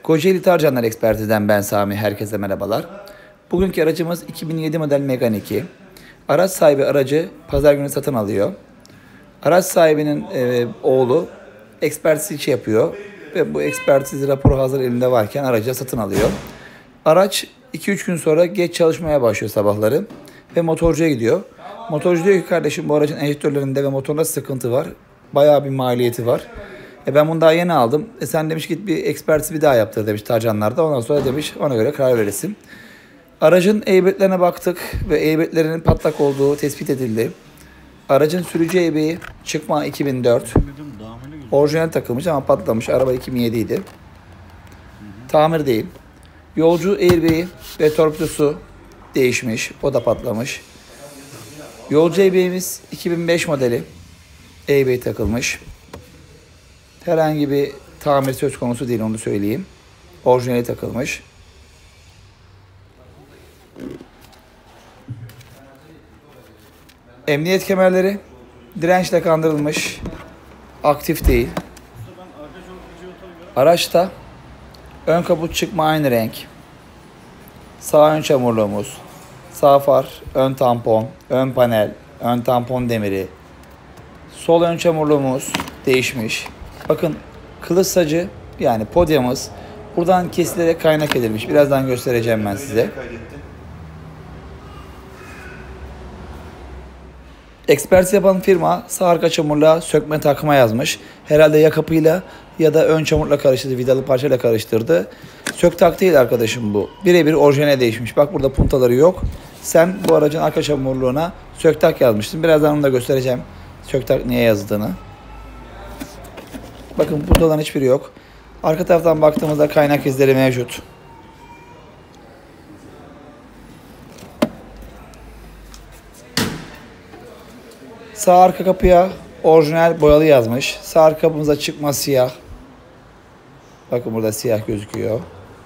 Kocaeli Tarcanlar Ekspertiz'den ben Sami. Herkese merhabalar. Bugünkü aracımız 2007 model Megane 2. Araç sahibi aracı pazar günü satın alıyor. Araç sahibinin oğlu ekspertiz işi yapıyor. Ve bu ekspertiz raporu hazır elinde varken aracı satın alıyor. Araç 2-3 gün sonra geç çalışmaya başlıyor sabahları. Ve motorcuya gidiyor. Motorcu diyor ki kardeşim bu aracın enjektörlerinde ve motorunda sıkıntı var. Bayağı bir maliyeti var. Ben bunu daha yeni aldım. Sen demiş git bir ekspertiz bir daha yaptır demiş Tarcanlar'da. Ondan sonra demiş ona göre karar veresin. Aracın eybetlerine baktık ve eybetlerinin patlak olduğu tespit edildi. Aracın sürücü eybeği çıkma 2004. Orijinal takılmış ama patlamış. Araba 2007 idi. Tamir değil. Yolcu eybeci ve torpidosu değişmiş. O da patlamış. Yolcu eybeğimiz 2005 modeli. Eybeği takılmış. Herhangi bir tamir söz konusu değil, onu söyleyeyim. Orijinali takılmış. Emniyet kemerleri dirençle kandırılmış. Aktif değil. Araçta ön kaput çıkma aynı renk. Sağ ön çamurluğumuz, sağ far, ön tampon, ön panel, ön tampon demiri. Sol ön çamurluğumuz değişmiş. Bakın kılıç sacı yani podyamız buradan kesilerek kaynak edilmiş. Birazdan göstereceğim ben size. Ekspertiz yapan firma sağ arka çamurluğa sökme takma yazmış. Herhalde ya kapıyla ya da ön çamurla karıştırdı, vidalı parçayla karıştırdı. Sök tak değil arkadaşım bu. Birebir orijinale değişmiş. Bak burada puntaları yok. Sen bu aracın arka çamurluğuna sök tak yazmışsın. Birazdan onu da göstereceğim. Sök tak niye yazdığını. Bakın puntaların hiçbiri yok. Arka taraftan baktığımızda kaynak izleri mevcut. Sağ arka kapıya orijinal boyalı yazmış. Sağ arka kapımıza çıkma siyah. Bakın burada siyah gözüküyor.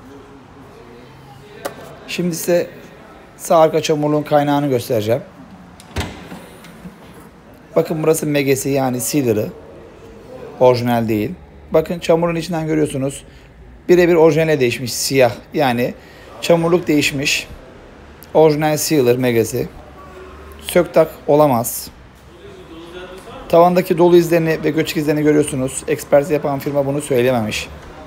Şimdi size sağ arka çamurluğun kaynağını göstereceğim. Bakın burası megesi yani sealer'ı. Orijinal değil. Bakın çamurun içinden görüyorsunuz. Birebir orijinale değişmiş siyah. Yani çamurluk değişmiş. Orijinal sealer megesi. Sök tak olamaz. Tavandaki dolu izlerini ve göçük izlerini görüyorsunuz. Ekspertiz yapan firma bunu söylememiş.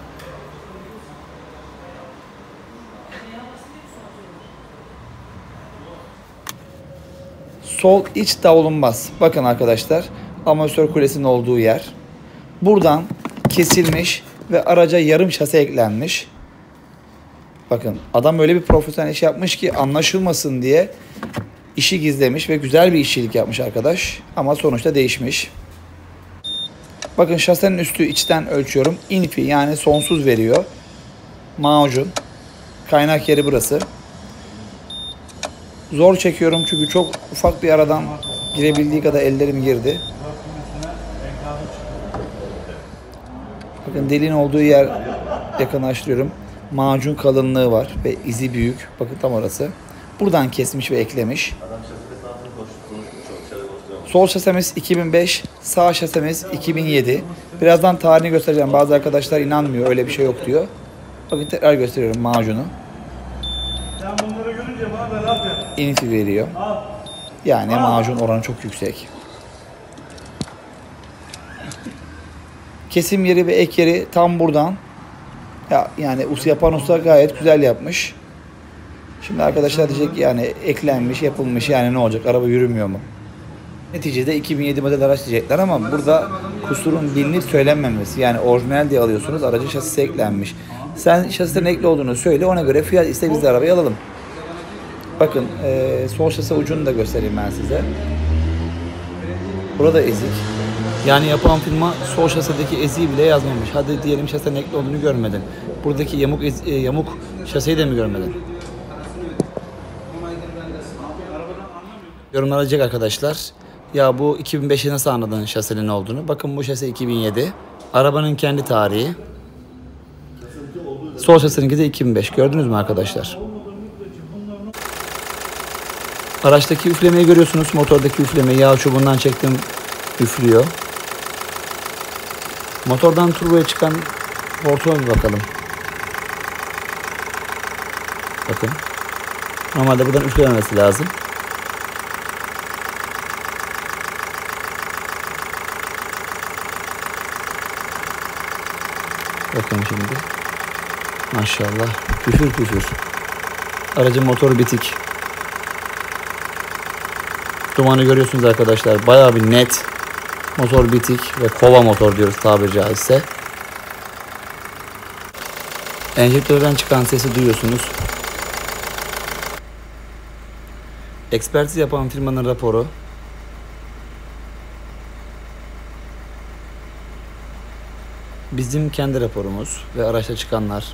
Sol iç davlumbaz. Bakın arkadaşlar. Amatör kulesinin olduğu yer. Buradan kesilmiş ve araca yarım şase eklenmiş. Bakın adam öyle bir profesyonel iş yapmış ki anlaşılmasın diye işi gizlemiş ve güzel bir işçilik yapmış arkadaş. Ama sonuçta değişmiş. Bakın şasenin üstü içten ölçüyorum. Infi yani sonsuz veriyor. Macun. Kaynak yeri burası. Zor çekiyorum çünkü çok ufak bir aradan girebildiği kadar ellerim girdi. Bakın deliğin olduğu yer yakınlaştırıyorum. Macun kalınlığı var ve izi büyük. Bakın tam orası. Buradan kesmiş ve eklemiş. Sol şasemiz 2005, sağ şasemiz 2007. Birazdan tarihini göstereceğim. Bazı arkadaşlar inanmıyor, öyle bir şey yok diyor. Bakın tekrar gösteriyorum macunu. Infi veriyor. Yani macun oranı çok yüksek. Kesim yeri ve ek yeri tam buradan. Yani yapan usta gayet güzel yapmış. Şimdi arkadaşlar diyecek yani eklenmiş, yapılmış yani ne olacak? Araba yürümüyor mu? Neticede 2007 model araç diyecekler ama burada kusurun bilinip söylenmemesi. Yani orijinal diye alıyorsunuz, aracın şasisi eklenmiş. Sen şasisinin ekli olduğunu söyle, ona göre fiyat iste biz de arabayı alalım. Bakın sol şasi ucunu da göstereyim ben size. Burada ezik. Yani yapan firma sol şasideki eziği bile yazmamış. Hadi diyelim şasinin ekli olduğunu görmedin. Buradaki yamuk şasiyi de mi görmedin? Yorumlar alacak arkadaşlar. Ya bu 2005'e nasıl anladın şasinin olduğunu? Bakın bu şasi 2007. Arabanın kendi tarihi. Sol şasininki de 2005. Gördünüz mü arkadaşlar? Araçtaki üflemeyi görüyorsunuz. Motordaki üflemeyi yağ çubuğundan çektim. Üflüyor. Motordan turboya çıkan hortuma bir bakalım. Bakın. Normalde buradan üflememesi lazım. Bakın şimdi. Maşallah. Püfür püfür. Aracın motoru bitik. Dumanı görüyorsunuz arkadaşlar. Bayağı bir net. Motor bitik ve kova motor diyoruz tabiri caizse. Enjektörden çıkan sesi duyuyorsunuz. Ekspertiz yapan firmanın raporu. Bizim kendi raporumuz ve araçta çıkanlar.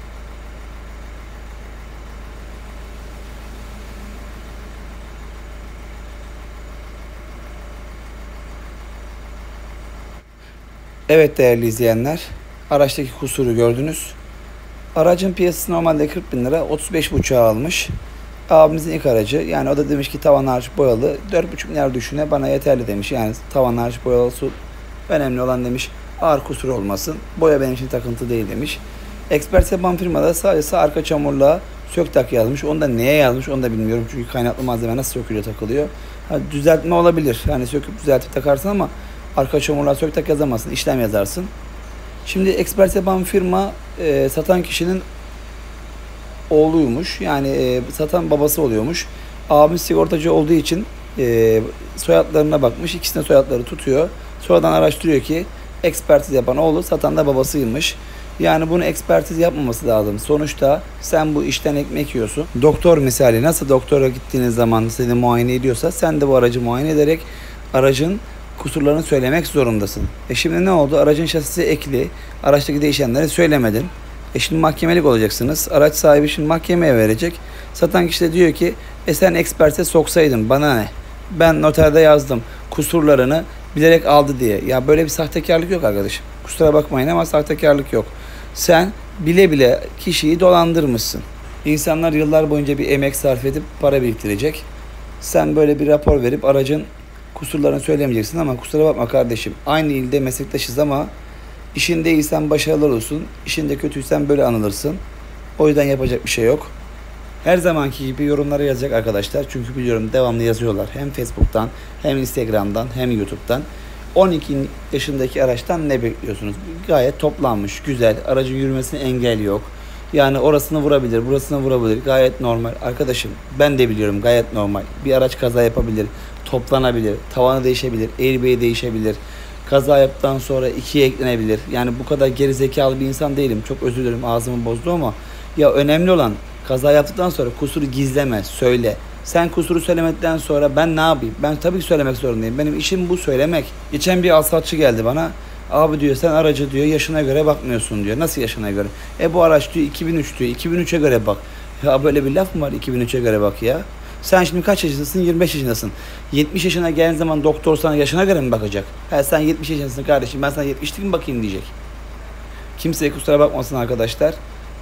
Evet değerli izleyenler, araçtaki kusuru gördünüz. Aracın piyasası normalde 40 bin lira, 35,5'a almış. Abimizin ilk aracı, yani o da demiş ki tavan hariç boyalı, 4,5 milyar düşüne bana yeterli demiş. Yani tavan hariç boyalı su önemli olan demiş, ağır kusur olmasın, boya benim için takıntı değil demiş. Expert yapan firmada sadece arka çamurluğa sök tak yazmış. Onu da neye yazmış onu da bilmiyorum. Çünkü kaynaklı malzeme nasıl sökülüyor takılıyor. Düzeltme olabilir. Yani söküp düzeltip takarsın ama arka çamurluğa sök tak yazamazsın. İşlem yazarsın. Şimdi expert yapan firma satan kişinin oğluymuş. Yani satan babası oluyormuş. Abim sigortacı olduğu için soyadlarına bakmış. İkisinin soyadları tutuyor. Sonradan araştırıyor ki ekspertiz yapan oğlu, satan da babasıymış. Yani bunu ekspertiz yapmaması lazım. Sonuçta sen bu işten ekmek yiyorsun. Doktor misali nasıl doktora gittiğiniz zaman seni muayene ediyorsa sen de bu aracı muayene ederek aracın kusurlarını söylemek zorundasın. Şimdi ne oldu? Aracın şasisi ekli. Araçtaki değişenleri söylemedin. Şimdi mahkemelik olacaksınız. Araç sahibi şimdi mahkemeye verecek. Satan kişi de diyor ki sen ekspertize soksaydın bana ne? Ben noterde yazdım kusurlarını bilerek aldı diye. Ya böyle bir sahtekarlık yok arkadaşım. Kusura bakmayın ama sahtekarlık yok. Sen bile bile kişiyi dolandırmışsın. İnsanlar yıllar boyunca bir emek sarf edip para biriktirecek. Sen böyle bir rapor verip aracın kusurlarını söylemeyeceksin ama kusura bakma kardeşim. Aynı ilde meslektaşız ama işinde iyisen başarılı olursun. İşinde kötüysen böyle anılırsın. O yüzden yapacak bir şey yok. Her zamanki gibi yorumlara yazacak arkadaşlar. Çünkü biliyorum devamlı yazıyorlar. Hem Facebook'tan hem Instagram'dan hem YouTube'dan. 12 yaşındaki araçtan ne bekliyorsunuz? Gayet toplanmış, güzel. Aracın yürümesine engel yok. Yani orasını vurabilir, burasını vurabilir. Gayet normal. Arkadaşım ben de biliyorum gayet normal. Bir araç kaza yapabilir, toplanabilir, tavanı değişebilir, airbag'i değişebilir. Kaza yaptıktan sonra ikiye eklenebilir. Yani bu kadar geri zekalı bir insan değilim. Çok özür dilerim ağzımı bozdu ama ya önemli olan kaza yaptıktan sonra kusuru gizleme, söyle. Sen kusuru söylemedikten sonra ben ne yapayım? Ben tabii ki söylemek zorundayım. Benim işim bu söylemek. Geçen bir alsatçı geldi bana. Abi diyor sen aracı diyor yaşına göre bakmıyorsun diyor. Nasıl yaşına göre? Bu araç diyor 2003 diyor. 2003'e göre bak. Ya böyle bir laf mı var 2003'e göre bak ya? Sen şimdi kaç yaşındasın? 25 yaşındasın. 70 yaşına geldiğin zaman doktor sana yaşına göre mi bakacak? Sen 70 yaşındasın kardeşim ben sana 70'lik mi bakayım diyecek. Kimseye kusura bakmasın arkadaşlar.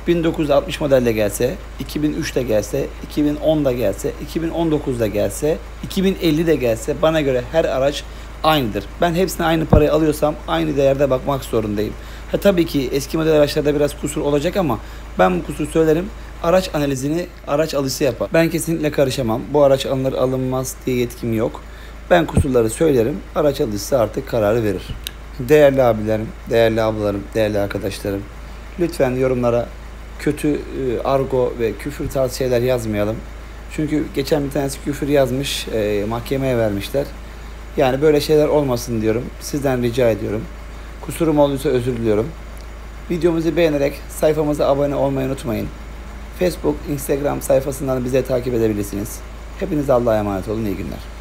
1960 modelde gelse, 2003'te gelse, 2010'da gelse, 2019'da gelse, 2050'de gelse bana göre her araç aynıdır. Ben hepsine aynı parayı alıyorsam aynı değerde bakmak zorundayım. Tabii ki eski model araçlarda biraz kusur olacak ama ben bu kusuru söylerim. Araç analizini araç alıcısı yapar. Ben kesinlikle karışamam. Bu araç alınır alınmaz diye yetkim yok. Ben kusurları söylerim. Araç alıcısı artık kararı verir. Değerli abilerim, değerli ablalarım, değerli arkadaşlarım. Lütfen yorumlara kötü argo ve küfür tarzı şeyler yazmayalım. Çünkü geçen bir tanesi küfür yazmış, mahkemeye vermişler. Yani böyle şeyler olmasın diyorum. Sizden rica ediyorum. Kusurum olduysa özür diliyorum. Videomuzu beğenerek sayfamıza abone olmayı unutmayın. Facebook, Instagram sayfasından bize takip edebilirsiniz. Hepinize Allah'a emanet olun. İyi günler.